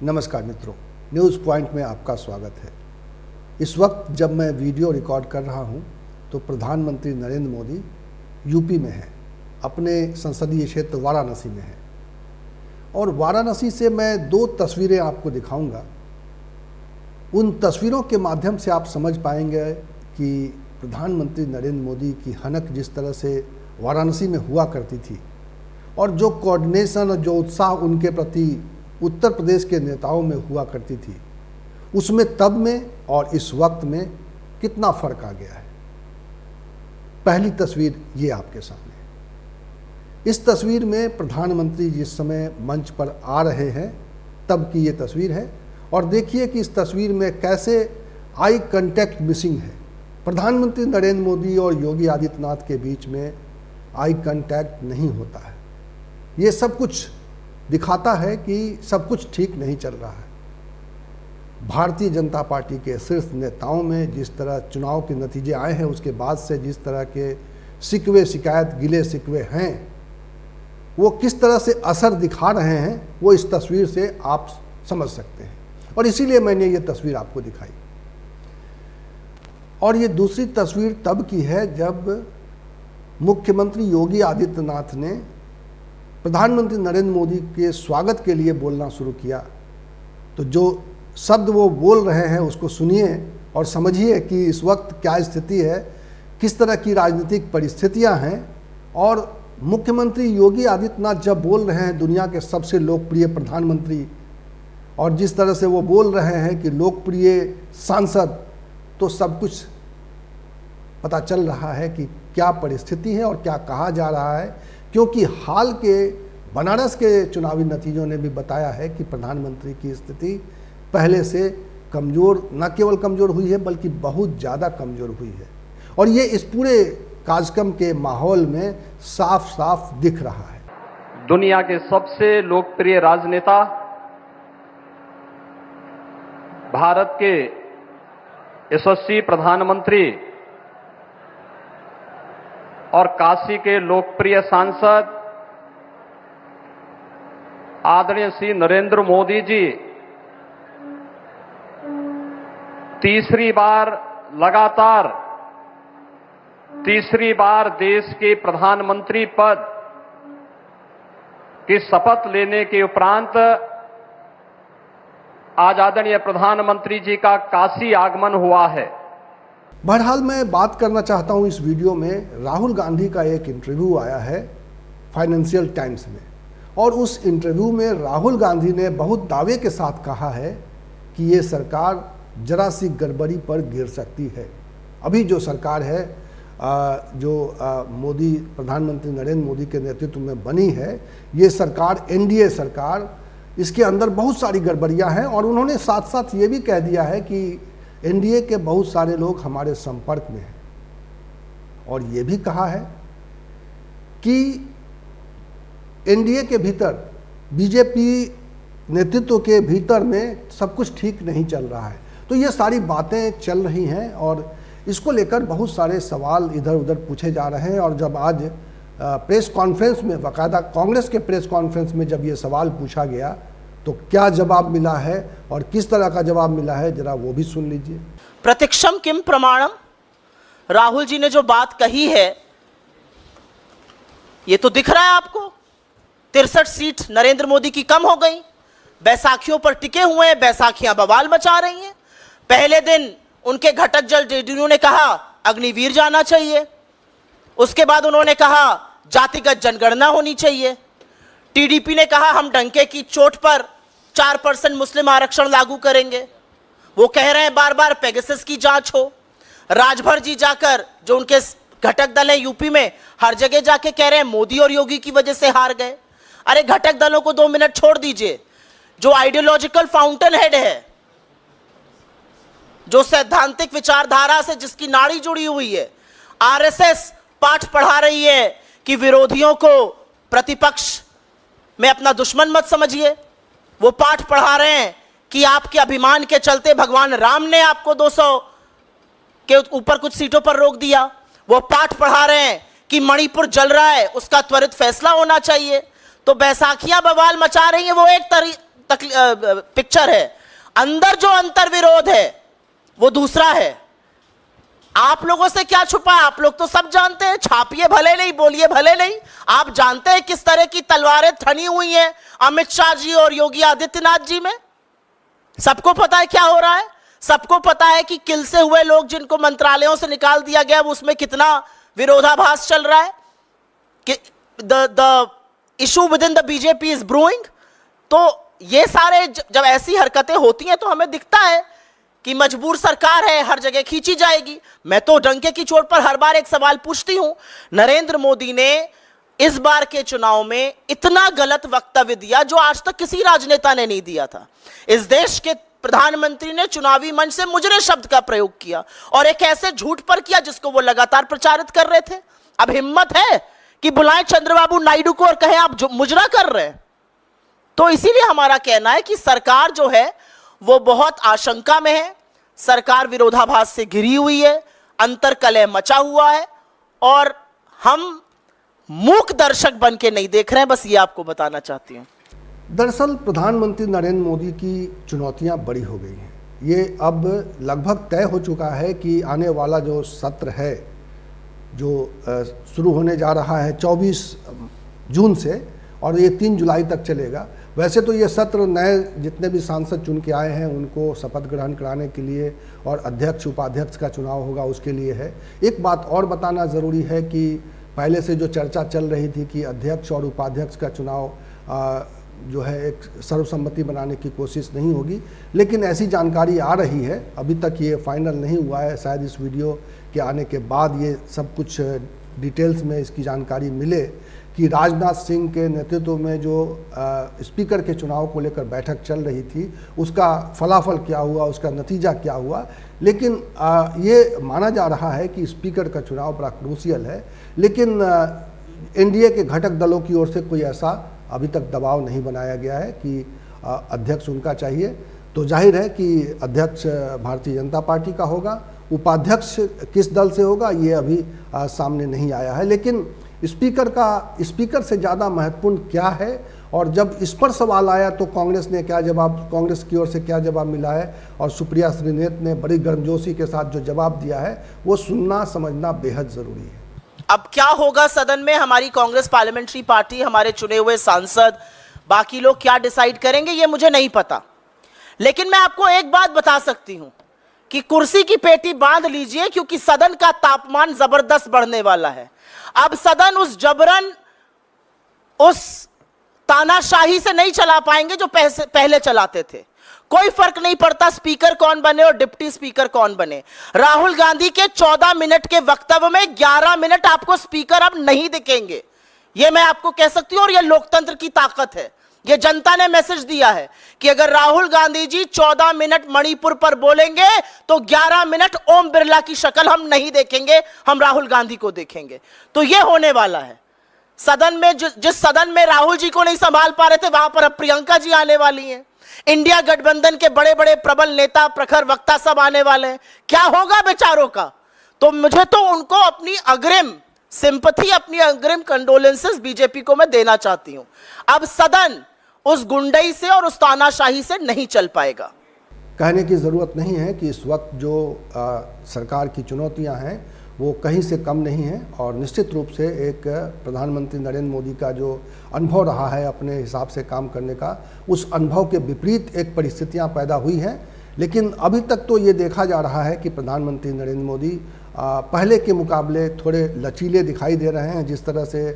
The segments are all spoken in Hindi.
नमस्कार मित्रों, न्यूज़ पॉइंट में आपका स्वागत है। इस वक्त जब मैं वीडियो रिकॉर्ड कर रहा हूं, तो प्रधानमंत्री नरेंद्र मोदी यूपी में हैं, अपने संसदीय क्षेत्र वाराणसी में हैं। और वाराणसी से मैं दो तस्वीरें आपको दिखाऊंगा। उन तस्वीरों के माध्यम से आप समझ पाएंगे कि प्रधानमंत्री नरेंद्र मोदी की हनक जिस तरह से वाराणसी में हुआ करती थी और जो कोऑर्डिनेशन और जो उत्साह उनके प्रति उत्तर प्रदेश के नेताओं में हुआ करती थी, उसमें तब में और इस वक्त में कितना फर्क आ गया है। पहली तस्वीर ये आपके सामने। इस तस्वीर में प्रधानमंत्री जिस समय मंच पर आ रहे हैं तब की ये तस्वीर है। और देखिए कि इस तस्वीर में कैसे आई कांटेक्ट मिसिंग है। प्रधानमंत्री नरेंद्र मोदी और योगी आदित्यनाथ के बीच में आई कांटेक्ट नहीं होता है। ये सब कुछ दिखाता है कि सब कुछ ठीक नहीं चल रहा है। भारतीय जनता पार्टी के शीर्ष नेताओं में जिस तरह चुनाव के नतीजे आए हैं, उसके बाद से जिस तरह के शिकवे शिकायत गिले शिकवे हैं, वो किस तरह से असर दिखा रहे हैं, वो इस तस्वीर से आप समझ सकते हैं। और इसीलिए मैंने ये तस्वीर आपको दिखाई। और ये दूसरी तस्वीर तब की है जब मुख्यमंत्री योगी आदित्यनाथ ने प्रधानमंत्री नरेंद्र मोदी के स्वागत के लिए बोलना शुरू किया। तो जो शब्द वो बोल रहे हैं उसको सुनिए और समझिए कि इस वक्त क्या स्थिति है, किस तरह की राजनीतिक परिस्थितियां हैं। और मुख्यमंत्री योगी आदित्यनाथ जब बोल रहे हैं, दुनिया के सबसे लोकप्रिय प्रधानमंत्री, और जिस तरह से वो बोल रहे हैं कि लोकप्रिय सांसद, तो सब कुछ पता चल रहा है कि क्या परिस्थिति है और क्या कहा जा रहा है। क्योंकि हाल के बनारस के चुनावी नतीजों ने भी बताया है कि प्रधानमंत्री की स्थिति पहले से कमज़ोर, न केवल कमज़ोर हुई है बल्कि बहुत ज़्यादा कमज़ोर हुई है। और ये इस पूरे कार्यक्रम के माहौल में साफ साफ दिख रहा है। दुनिया के सबसे लोकप्रिय राजनेता, भारत के यशस्वी प्रधानमंत्री और काशी के लोकप्रिय सांसद आदरणीय श्री नरेंद्र मोदी जी तीसरी बार देश के प्रधानमंत्री पद की शपथ लेने के उपरांत आज आदरणीय प्रधानमंत्री जी का काशी आगमन हुआ है। बहरहाल मैं बात करना चाहता हूं इस वीडियो में, राहुल गांधी का एक इंटरव्यू आया है फाइनेंशियल टाइम्स में। और उस इंटरव्यू में राहुल गांधी ने बहुत दावे के साथ कहा है कि ये सरकार जरा सी गड़बड़ी पर गिर सकती है। अभी जो सरकार है, मोदी, प्रधानमंत्री नरेंद्र मोदी के नेतृत्व में बनी है, ये सरकार एनडीए सरकार, इसके अंदर बहुत सारी गड़बड़ियां हैं। और उन्होंने साथ साथ ये भी कह दिया है कि एनडीए के बहुत सारे लोग हमारे संपर्क में हैं। और ये भी कहा है कि एनडीए के भीतर, बीजेपी नेतृत्व के भीतर में सब कुछ ठीक नहीं चल रहा है। तो ये सारी बातें चल रही हैं और इसको लेकर बहुत सारे सवाल इधर उधर पूछे जा रहे हैं। और जब आज प्रेस कॉन्फ्रेंस में, बाकायदा कांग्रेस के प्रेस कॉन्फ्रेंस में जब ये सवाल पूछा गया, तो क्या जवाब मिला है और किस तरह का जवाब मिला है, जरा वो भी सुन लीजिए। प्रत्यक्षम किम प्रमाणम, राहुल जी ने जो बात कही है ये तो दिख रहा है आपको। 63 सीट नरेंद्र मोदी की कम हो गई, बैसाखियों पर टिके हुए हैं, बैसाखियां बवाल मचा रही हैं। पहले दिन उनके घटक जल जेडीयू ने कहा अग्निवीर जाना चाहिए, उसके बाद उन्होंने कहा जातिगत जनगणना होनी चाहिए। टीडीपी ने कहा हम डंके की चोट पर 4% मुस्लिम आरक्षण लागू करेंगे। वो कह रहे हैं बार बार पेगासस की जांच हो। राजभर जी जाकर, जो उनके घटक दल हैं यूपी में, हर जगह जाके कह रहे हैं मोदी और योगी की वजह से हार गए। अरे घटक दलों को 2 मिनट छोड़ दीजिए। जो आइडियोलॉजिकल फाउंटेन हेड है, जो सैद्धांतिक विचारधारा से जिसकी नाड़ी जुड़ी हुई है, आरएसएस पाठ पढ़ा रही है कि विरोधियों को प्रतिपक्ष में अपना दुश्मन मत समझिए। वो पाठ पढ़ा रहे हैं कि आपके अभिमान के चलते भगवान राम ने आपको 200 के ऊपर कुछ सीटों पर रोक दिया। वो पाठ पढ़ा रहे हैं कि मणिपुर जल रहा है, उसका त्वरित फैसला होना चाहिए। तो बैसाखियां बवाल मचा रही हैं, वो एक पिक्चर है, अंदर जो अंतर्विरोध है वो दूसरा है। आप लोगों से क्या छुपा है? आप लोग तो सब जानते हैं, छापिए भले नहीं, बोलिए भले नहीं, आप जानते हैं किस तरह की तलवारें ठनी हुई हैं अमित शाह जी और योगी आदित्यनाथ जी में। सबको पता है क्या हो रहा है, सबको पता है कि किल से हुए लोग जिनको मंत्रालयों से निकाल दिया गया उसमें कितना विरोधाभास चल रहा है, कि the issue with in the BJP is brewing. तो ये सारे जब ऐसी हरकतें होती हैं तो हमें दिखता है कि मजबूर सरकार है, हर जगह खींची जाएगी। मैं तो डंके की चोट पर हर बार एक सवाल पूछती हूं, नरेंद्र मोदी ने इस बार के चुनाव में इतना गलत वक्तव्य दिया जो आज तक किसी राजनेता ने नहीं दिया था। इस देश के प्रधानमंत्री ने चुनावी मंच से मुजरे शब्द का प्रयोग किया और एक ऐसे झूठ पर किया जिसको वो लगातार प्रचारित कर रहे थे। अब हिम्मत है कि बुलाएं चंद्रबाबू नायडू को और कहें आप मुजरा कर रहे हैं। तो इसीलिए हमारा कहना है कि सरकार जो है वो बहुत आशंका में है, सरकार विरोधाभास से घिरी हुई है, अंतर्कलह मचा हुआ है और हम मूक दर्शक बन के नहीं देख रहे हैं। बस ये आपको बताना चाहती हूं। दरअसल प्रधानमंत्री नरेंद्र मोदी की चुनौतियां बड़ी हो गई हैं। ये अब लगभग तय हो चुका है कि आने वाला जो सत्र है, जो शुरू होने जा रहा है 24 जून से और ये 3 जुलाई तक चलेगा। वैसे तो ये सत्र नए जितने भी सांसद चुन के आए हैं उनको शपथ ग्रहण कराने के लिए और अध्यक्ष उपाध्यक्ष का चुनाव होगा उसके लिए है। एक बात और बताना ज़रूरी है कि पहले से जो चर्चा चल रही थी कि अध्यक्ष और उपाध्यक्ष का चुनाव जो है एक सर्वसम्मति बनाने की कोशिश नहीं होगी, लेकिन ऐसी जानकारी आ रही है, अभी तक ये फाइनल नहीं हुआ है। शायद इस वीडियो के आने के बाद ये सब कुछ डिटेल्स में इसकी जानकारी मिले कि राजनाथ सिंह के नेतृत्व में जो स्पीकर के चुनाव को लेकर बैठक चल रही थी उसका फलाफल क्या हुआ, उसका नतीजा क्या हुआ। लेकिन ये माना जा रहा है कि स्पीकर का चुनाव बड़ा क्रूशियल है, लेकिन एनडीए के घटक दलों की ओर से कोई ऐसा अभी तक दबाव नहीं बनाया गया है कि अध्यक्ष उनका चाहिए। तो जाहिर है कि अध्यक्ष भारतीय जनता पार्टी का होगा, उपाध्यक्ष किस दल से होगा ये अभी सामने नहीं आया है। लेकिन स्पीकर से ज़्यादा महत्वपूर्ण क्या है, और जब इस पर सवाल आया तो कांग्रेस ने क्या जवाब, कांग्रेस की ओर से क्या जवाब मिला है और सुप्रिया श्रीनेत ने बड़ी गर्मजोशी के साथ जो जवाब दिया है वो सुनना समझना बेहद ज़रूरी है। अब क्या होगा सदन में, हमारी कांग्रेस पार्लियामेंट्री पार्टी, हमारे चुने हुए सांसद, बाकी लोग क्या डिसाइड करेंगे ये मुझे नहीं पता। लेकिन मैं आपको एक बात बता सकती हूं कि कुर्सी की पेटी बांध लीजिए, क्योंकि सदन का तापमान जबरदस्त बढ़ने वाला है। अब सदन उस जबरन, उस तानाशाही से नहीं चला पाएंगे जो पहले चलाते थे। कोई फर्क नहीं पड़ता स्पीकर कौन बने और डिप्टी स्पीकर कौन बने। राहुल गांधी के 14 मिनट के वक्तव्य में 11 मिनट आपको स्पीकर अब नहीं दिखेंगे, यह मैं आपको कह सकती हूं। और यह लोकतंत्र की ताकत है। यह जनता ने मैसेज दिया है कि अगर राहुल गांधी जी 14 मिनट मणिपुर पर बोलेंगे तो 11 मिनट ओम बिरला की शक्ल हम नहीं देखेंगे, हम राहुल गांधी को देखेंगे। तो यह होने वाला है। सदन में जिस सदन में राहुल जी को नहीं संभाल पा रहे थे वहां पर अब प्रियंका जी आने वाली हैं। इंडिया गठबंधन के बड़े बड़े प्रबल नेता, प्रखर वक्ता सब आने वाले हैं। क्या होगा बेचारों का? तो मुझे तो उनको अपनी अग्रिम सिंपैथी, अपनी अग्रिम कंडोलेंसेस बीजेपी को मैं देना चाहती हूं। अब सदन उस गुंडई से और उस तानाशाही से नहीं चल पाएगा। कहने की ज़रूरत नहीं है कि इस वक्त जो सरकार की चुनौतियां हैं वो कहीं से कम नहीं हैं, और निश्चित रूप से एक प्रधानमंत्री नरेंद्र मोदी का जो अनुभव रहा है अपने हिसाब से काम करने का, उस अनुभव के विपरीत एक परिस्थितियां पैदा हुई हैं। लेकिन अभी तक तो ये देखा जा रहा है कि प्रधानमंत्री नरेंद्र मोदी पहले के मुकाबले थोड़े लचीले दिखाई दे रहे हैं। जिस तरह से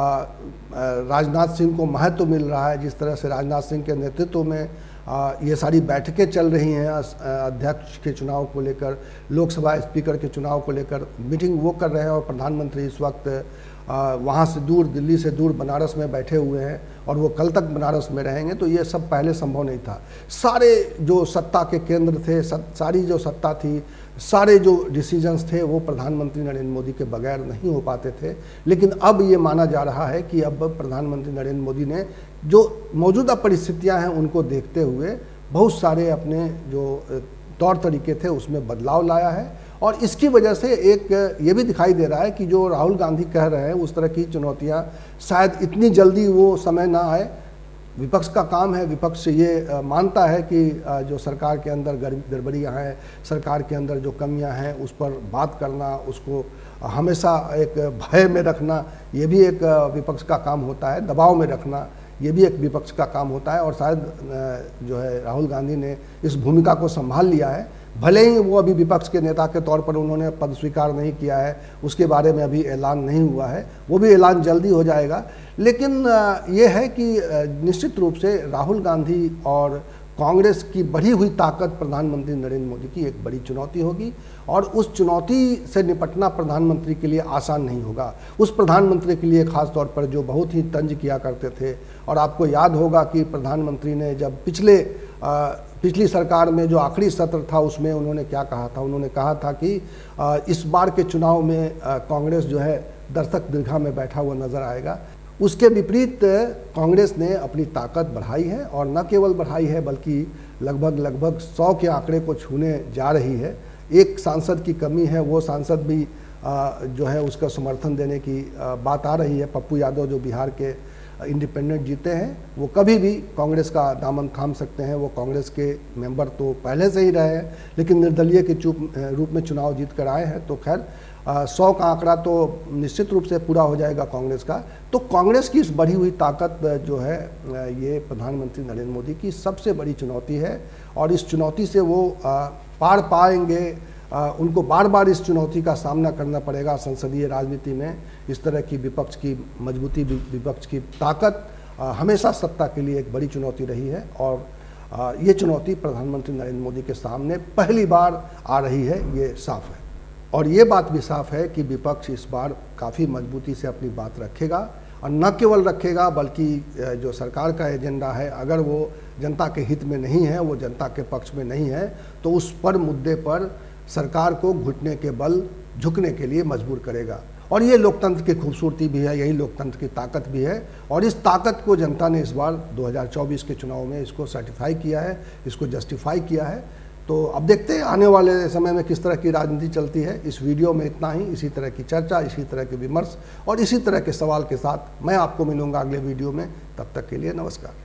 राजनाथ सिंह को महत्व मिल रहा है, जिस तरह से राजनाथ सिंह के नेतृत्व में ये सारी बैठकें चल रही हैं अध्यक्ष के चुनाव को लेकर, लोकसभा स्पीकर के चुनाव को लेकर मीटिंग वो कर रहे हैं, और प्रधानमंत्री इस वक्त वहाँ से दूर, दिल्ली से दूर बनारस में बैठे हुए हैं और वो कल तक बनारस में रहेंगे। तो ये सब पहले संभव नहीं था। सारे जो सत्ता के केंद्र थे, सारी जो सत्ता थी, सारे जो डिसीजंस थे वो प्रधानमंत्री नरेंद्र मोदी के बगैर नहीं हो पाते थे। लेकिन अब ये माना जा रहा है कि अब प्रधानमंत्री नरेंद्र मोदी ने जो मौजूदा परिस्थितियां हैं उनको देखते हुए बहुत सारे अपने जो तौर तरीके थे उसमें बदलाव लाया है, और इसकी वजह से एक ये भी दिखाई दे रहा है कि जो राहुल गांधी कह रहे हैं उस तरह की चुनौतियां शायद इतनी जल्दी वो समय ना आए। विपक्ष का काम है, विपक्ष ये मानता है कि जो सरकार के अंदर गड़बड़ियाँ हैं, सरकार के अंदर जो कमियां हैं उस पर बात करना, उसको हमेशा एक भय में रखना, ये भी एक विपक्ष का काम होता है। दबाव में रखना ये भी एक विपक्ष का काम होता है। और शायद जो है राहुल गांधी ने इस भूमिका को संभाल लिया है। भले ही वो अभी विपक्ष के नेता के तौर पर उन्होंने पद स्वीकार नहीं किया है, उसके बारे में अभी ऐलान नहीं हुआ है, वो भी ऐलान जल्दी हो जाएगा। लेकिन ये है कि निश्चित रूप से राहुल गांधी और कांग्रेस की बढ़ी हुई ताकत प्रधानमंत्री नरेंद्र मोदी की एक बड़ी चुनौती होगी और उस चुनौती से निपटना प्रधानमंत्री के लिए आसान नहीं होगा। उस प्रधानमंत्री के लिए खास तौर पर जो बहुत ही तंज किया करते थे, और आपको याद होगा कि प्रधानमंत्री ने जब पिछली सरकार में जो आखिरी सत्र था उसमें उन्होंने क्या कहा था, उन्होंने कहा था कि इस बार के चुनाव में कांग्रेस जो है दर्शक दीर्घा में बैठा हुआ नजर आएगा। उसके विपरीत कांग्रेस ने अपनी ताकत बढ़ाई है और न केवल बढ़ाई है बल्कि लगभग 100 के आंकड़े को छूने जा रही है। एक सांसद की कमी है, वो सांसद भी जो है उसका समर्थन देने की बात आ रही है। पप्पू यादव जो बिहार के इंडिपेंडेंट जीते हैं, वो कभी भी कांग्रेस का दामन थाम सकते हैं। वो कांग्रेस के मेंबर तो पहले से ही रहे हैं, लेकिन निर्दलीय के रूप में चुनाव जीत कर आए हैं। तो खैर 100 का आंकड़ा तो निश्चित रूप से पूरा हो जाएगा कांग्रेस का। तो कांग्रेस की इस बढ़ी हुई ताकत जो है ये प्रधानमंत्री नरेंद्र मोदी की सबसे बड़ी चुनौती है और इस चुनौती से वो पार पाएंगे। उनको बार बार इस चुनौती का सामना करना पड़ेगा। संसदीय राजनीति में इस तरह की विपक्ष की मजबूती, विपक्ष की ताकत हमेशा सत्ता के लिए एक बड़ी चुनौती रही है और ये चुनौती प्रधानमंत्री नरेंद्र मोदी के सामने पहली बार आ रही है, ये साफ है। और ये बात भी साफ है कि विपक्ष इस बार काफ़ी मजबूती से अपनी बात रखेगा और न केवल रखेगा बल्कि जो सरकार का एजेंडा है, अगर वो जनता के हित में नहीं है, वो जनता के पक्ष में नहीं है, तो उस पर मुद्दे पर सरकार को घुटने के बल झुकने के लिए मजबूर करेगा। और ये लोकतंत्र की खूबसूरती भी है, यही लोकतंत्र की ताकत भी है और इस ताकत को जनता ने इस बार 2024 के चुनाव में इसको सर्टिफाई किया है, इसको जस्टिफाई किया है। तो अब देखते हैं आने वाले समय में किस तरह की राजनीति चलती है। इस वीडियो में इतना ही। इसी तरह की चर्चा, इसी तरह के विमर्श और इसी तरह के सवाल के साथ मैं आपको मिलूंगा अगले वीडियो में। तब तक के लिए नमस्कार।